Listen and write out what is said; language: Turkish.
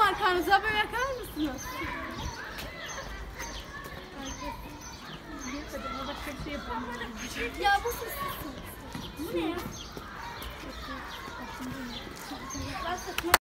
arkanıza, böyle yakar mısınız? Ya bu ses. Bu ne ya?